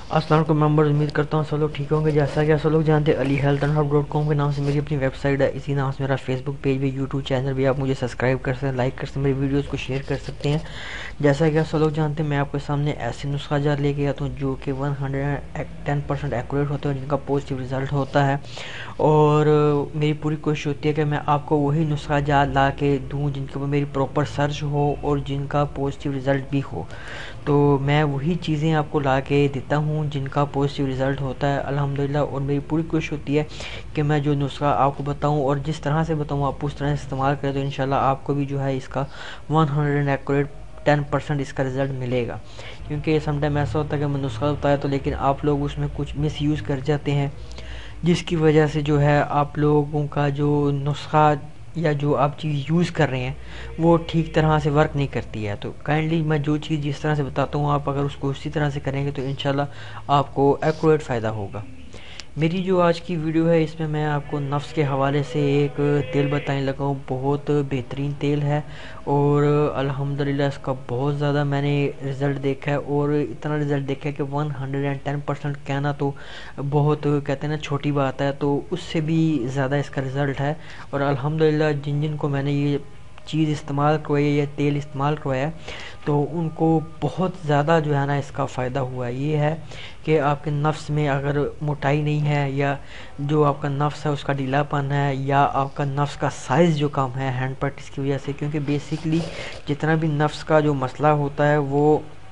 अस्सलाम वालेकुम मेंबर्स, उम्मीद करता हूँ सब लोग ठीक होंगे। जैसा कि आप सब लोग जानते हैं, alihealthandhub.com के नाम से मेरी अपनी वेबसाइट है। इसी नाम से मेरा फेसबुक पेज भी, यूट्यूब चैनल भी। आप मुझे सब्सक्राइब कर सकते हैं, लाइक कर सकते हैं, मेरी वीडियोस को शेयर कर सकते हैं। जैसा कि आप सब लोग जानते हैं, मैं आपके सामने ऐसे नुस्खा जार लेके आता हूँ जो कि 110% एक्यूरेट होते हैं, जिनका पॉजिटिव रिजल्ट होता है। और मेरी पूरी कोशिश होती है कि मैं आपको वही नुस्खा जार ला के दूँ जिनके ऊपर मेरी प्रॉपर सर्च हो और जिनका पॉजिटिव रिज़ल्ट भी हो। तो मैं वही चीज़ें आपको ला के देता हूँ जिनका पॉजिटिव रिज़ल्ट होता है अल्हम्दुलिल्लाह। और मेरी पूरी कोशिश होती है कि मैं जो नुस्खा आपको बताऊँ और जिस तरह से बताऊँ आप उस तरह से इस्तेमाल करें, तो इंशाल्लाह आपको भी जो है इसका 100 एक्यूरेट 10% इसका रिज़ल्ट मिलेगा। क्योंकि समटाइम ऐसा होता है कि मैं नुस्खा बताया तो लेकिन आप लोग उसमें कुछ मिस यूज़ कर जाते हैं, जिसकी वजह से जो है आप लोगों का जो नुस्खा या जो आप चीज़ यूज़ कर रहे हैं वो ठीक तरह से वर्क नहीं करती है। तो काइंडली मैं जो चीज़ जिस तरह से बताता हूँ, आप अगर उसको उसी तरह से करेंगे तो इंशाल्लाह आपको एक्यूरेट फ़ायदा होगा। मेरी जो आज की वीडियो है इसमें मैं आपको नफ्स के हवाले से एक तेल बताने लगा हूँ। बहुत बेहतरीन तेल है और अल्हम्दुलिल्लाह इसका बहुत ज़्यादा मैंने रिज़ल्ट देखा है। और इतना रिज़ल्ट देखा है कि 110% कहना तो बहुत, कहते हैं ना, छोटी बात है, तो उससे भी ज़्यादा इसका रिज़ल्ट है। और अल्हम्दुलिल्लाह जिन जिन को मैंने ये चीज़ इस्तेमाल करवाई है, ये तेल इस्तेमाल करवाया है, तो उनको बहुत ज़्यादा जो है ना इसका फ़ायदा हुआ है। ये है कि आपके नफ्स में अगर मोटाई नहीं है, या जो आपका नफ्स है उसका ढीलापन है, या आपका नफ्स का साइज़ जो कम है हैंड प्रैक्टिस की वजह से, क्योंकि बेसिकली जितना भी नफ्स का जो मसला होता है वो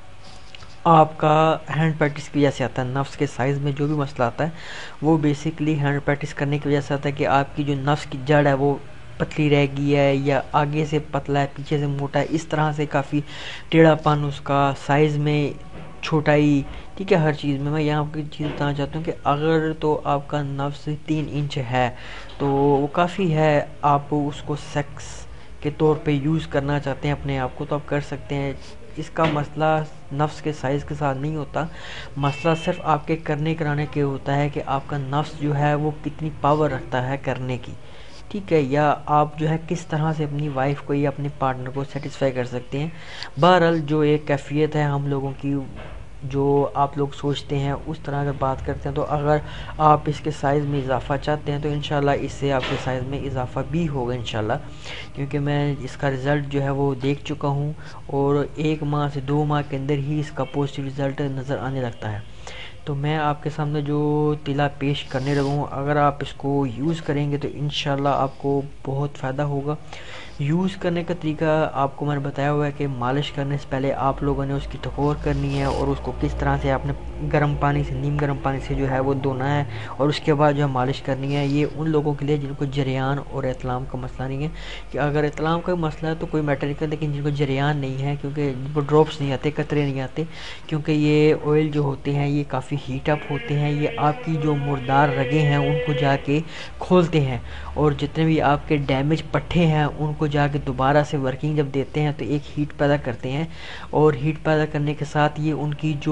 आपका हैंड प्रैक्टिस की वजह से आता है। नफ्स के साइज़ में जो भी मसला आता है वो बेसिकली हैंड प्रैक्टिस करने की वजह से आता है कि आपकी जो नफ्स की जड़ है वो पतली रह गई है, या आगे से पतला है, पीछे से मोटा है, इस तरह से काफ़ी टेढ़ापन उसका, साइज़ में छोटाई, ठीक है, हर चीज़ में। मैं यहाँ आपकी चीज़ बताना चाहता हूँ कि अगर तो आपका नफ्स 3 इंच है तो वो काफ़ी है। आप उसको सेक्स के तौर पे यूज़ करना चाहते हैं अपने आप को, तो आप कर सकते हैं। इसका मसला नफ्स के साइज़ के साथ नहीं होता, मसला सिर्फ आपके करने कराने के होता है कि आपका नफ्स जो है वो कितनी पावर रखता है करने की, ठीक है, या आप जो है किस तरह से अपनी वाइफ को या अपने पार्टनर को सेटिस्फाई कर सकते हैं। बहरहाल जो एक कैफियत है हम लोगों की, जो आप लोग सोचते हैं उस तरह अगर बात करते हैं, तो अगर आप इसके साइज़ में इजाफ़ा चाहते हैं तो इंशाल्लाह इससे आपके साइज़ में इजाफ़ा भी होगा इंशाल्लाह। क्योंकि मैं इसका रिज़ल्ट जो है वो देख चुका हूँ और 1 माह से 2 माह के अंदर ही इसका पॉजिटिव रिज़ल्ट नज़र आने लगता है। तो मैं आपके सामने जो तिला पेश करने लगा हूँ, अगर आप इसको यूज़ करेंगे तो इंशाल्लाह आपको बहुत फ़ायदा होगा। यूज़ करने का तरीका आपको मैंने बताया हुआ है कि मालिश करने से पहले आप लोगों ने उसकी टकोर करनी है और उसको किस तरह से आपने गर्म पानी से, नीम गर्म पानी से जो है वो धोना है, और उसके बाद जो है मालिश करनी है। ये उन लोगों के लिए जिनको जरियान और इतलाम का मसला नहीं है, कि अगर इतलाम का मसला है तो कोई मैटर नहीं करता, लेकिन जिनको जरियान नहीं है, क्योंकि जिनको ड्रॉप्स नहीं आते, कतरे नहीं आते, क्योंकि ये ऑयल जो होते हैं ये काफ़ी हीट अप होते हैं, ये आपकी जो मुर्दार रगें हैं उनको जाके खोलते हैं, और जितने भी आपके डैमेज पट्टे हैं उनको जाके दोबारा से वर्किंग जब देते हैं तो एक हीट पैदा करते हैं। और हीट पैदा करने के साथ ये उनकी जो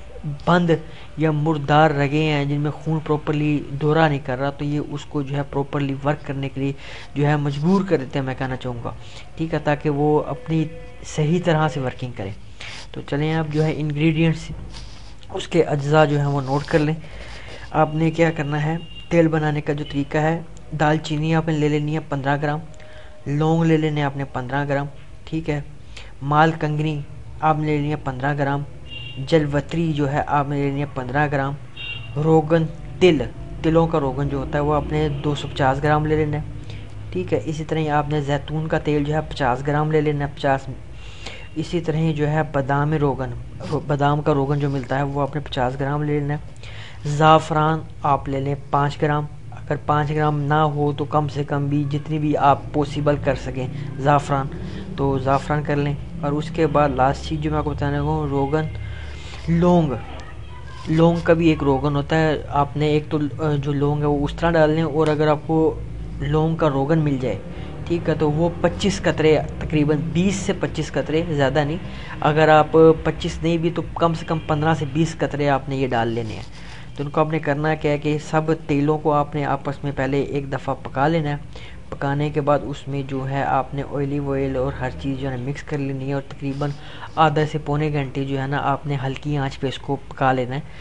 बंद या मुर्दार रगें हैं जिनमें खून प्रॉपरली दौरा नहीं कर रहा, तो ये उसको जो है प्रॉपरली वर्क करने के लिए जो है मजबूर कर देते हैं, मैं कहना चाहूँगा, ठीक है, ताकि वो अपनी सही तरह से वर्किंग करें। तो चलें आप जो है इंग्रेडिएंट्स, उसके अज्जा जो है वो नोट कर लें। आपने क्या करना है, तेल बनाने का जो तरीका है, दालचीनी आपने ले लेनी है 15 ग्राम, लौंग ले लेने आपने 15 ग्राम, ठीक है, माल कंगनी आपने ले लेनी है 15 ग्राम, जलवत्री जो है आपने ले लेनी है 15 ग्राम, रोगन तिल, तिलों का रोगन जो होता है वो आपने 250 ग्राम ले लेना है, ठीक है। इसी तरह ही आपने जैतून का तेल जो है 50 ग्राम ले लेना है, 50। इसी तरह ही जो है बादाम रोगन, बादाम का रोगन जो मिलता है वो आपने 50 ग्राम ले लेना है। ज़ाफ़रान आप ले लें 5 ग्राम, अगर 5 ग्राम ना हो तो कम से कम भी जितनी भी आप पॉसिबल कर सकें ज़ाफ़रान, तो ज़ाफ़रान कर लें। और उसके बाद लास्ट चीज़ जो मैं आपको बताने लगा हूँ, रोगन, लौंग, लौंग का भी एक रोगन होता है। आपने एक तो जो लौंग है वो उस तरह डाल लें, और अगर आपको लौंग का रोगन मिल जाए, ठीक है, तो वो 25 कतरे, तकरीबन 20 से 25 कतरे, ज़्यादा नहीं। अगर आप 25 नहीं भी तो कम से कम 15 से 20 कतरे आपने ये डाल लेने हैं। तो उनको आपने करना क्या है कि सब तेलों को आपने आपस में पहले एक दफ़ा पका लेना है। पकाने के बाद उसमें जो है आपने ऑलिव ऑयल और हर चीज़ जो है मिक्स कर लेनी है, और तकरीबन आधा से पौने घंटे जो है ना आपने हल्की आंच पे इसको पका लेना है।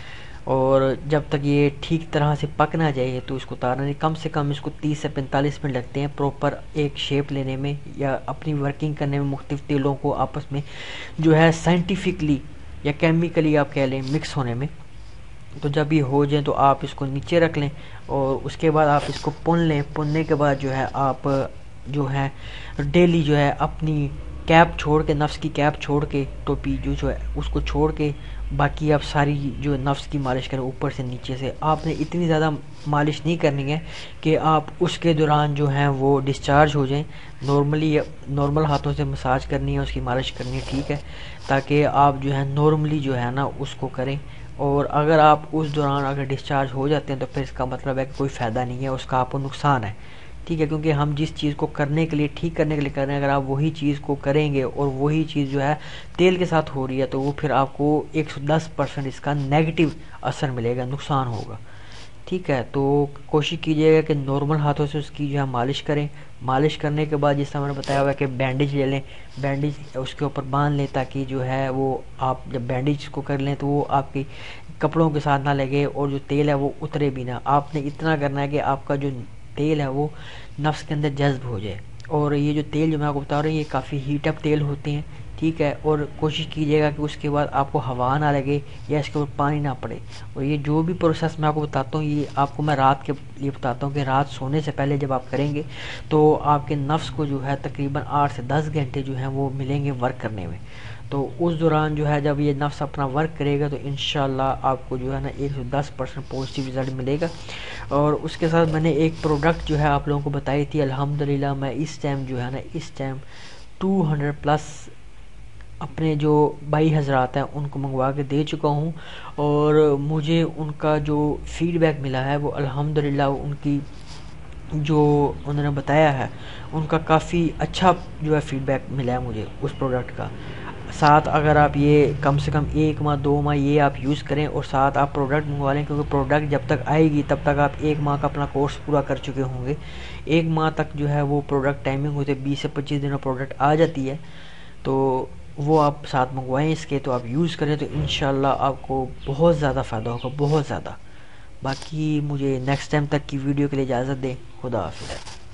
और जब तक ये ठीक तरह से पक ना जाए तो इसको उतारना नहीं। कम से कम इसको 30 से 45 मिनट लगते हैं प्रॉपर एक शेप लेने में या अपनी वर्किंग करने में, मुख्तलिफ तेलों को आपस में जो है साइंटिफिकली या केमिकली आप कह लें मिक्स होने में। तो जब ये हो जाए तो आप इसको नीचे रख लें और उसके बाद आप इसको पुन लें। पुनने के बाद जो है आप जो है डेली जो है अपनी कैप छोड़ के, नफ्स की कैप छोड़ के, टोपी जो है उसको छोड़ के बाकी आप सारी जो नफ्स की मालिश करें ऊपर से नीचे से। आपने इतनी ज़्यादा मालिश नहीं करनी है कि आप उसके दौरान जो है वो डिस्चार्ज हो जाएं। नॉर्मल हाथों से मसाज करनी है, उसकी मालिश करनी है, ठीक है, ताकि आप जो है नॉर्मली जो है ना उसको करें। और अगर आप उस दौरान अगर डिस्चार्ज हो जाते हैं तो फिर इसका मतलब है कि कोई फ़ायदा नहीं है, उसका आपको नुकसान है, ठीक है। क्योंकि हम जिस चीज़ को करने के लिए, ठीक करने के लिए कर रहे हैं, अगर आप वही चीज़ को करेंगे और वही चीज़ जो है तेल के साथ हो रही है तो वो फिर आपको 110% इसका नेगेटिव असर मिलेगा, नुकसान होगा, ठीक है। तो कोशिश कीजिएगा कि नॉर्मल हाथों से उसकी जो है मालिश करें। मालिश करने के बाद जैसा मैंने बताया हुआ है कि बैंडेज ले लें, बैंडेज उसके ऊपर बांध लें ताकि जो है वो आप जब बैंडेज को कर लें तो वो आपके कपड़ों के साथ ना लगे और जो तेल है वो उतरे भी ना। आपने इतना करना है कि आपका जो तेल है वो नफ्स के अंदर जज्ब हो जाए। और ये जो तेल जो मैं आपको बता रहा हूँ ये काफ़ी हीट अप तेल होते हैं, ठीक है। और कोशिश कीजिएगा कि उसके बाद आपको हवा ना लगे या इसके ऊपर पानी ना पड़े। और ये जो भी प्रोसेस मैं आपको बताता हूँ ये आपको मैं रात के लिए बताता हूँ कि रात सोने से पहले जब आप करेंगे तो आपके नफ्स को जो है तकरीबन 8 से 10 घंटे जो है वो मिलेंगे वर्क करने में। तो उस दौरान जो है जब ये नफ्स अपना वर्क करेगा तो इंशाल्लाह आपको जो है ना 110% पॉजिटिव रिज़ल्ट मिलेगा। और उसके साथ मैंने एक प्रोडक्ट जो है आप लोगों को बताई थी, अल्हम्दुलिल्लाह मैं इस टाइम जो है ना इस टाइम 200 प्लस अपने जो भाई हजरात हैं उनको मंगवा के दे चुका हूँ। और मुझे उनका जो फीडबैक मिला है वो अल्हम्दुलिल्लाह उनकी जो उन्होंने बताया है उनका काफ़ी अच्छा जो है फीडबैक मिला है मुझे उस प्रोडक्ट का। साथ अगर आप ये कम से कम 1 माह 2 माह ये आप यूज़ करें और साथ आप प्रोडक्ट मंगवा लें, क्योंकि प्रोडक्ट जब तक आएगी तब तक आप 1 माह का अपना कोर्स पूरा कर चुके होंगे। 1 माह तक जो है वो प्रोडक्ट टाइमिंग होती है, 20 से 25 दिन में प्रोडक्ट आ जाती है। तो वो आप साथ मंगवाएं इसके, तो आप यूज़ करें तो इंशाल्लाह आपको बहुत ज़्यादा फ़ायदा होगा, बहुत ज़्यादा। बाकी मुझे नेक्स्ट टाइम तक की वीडियो के लिए इजाज़त दें। खुदा हाफिज़।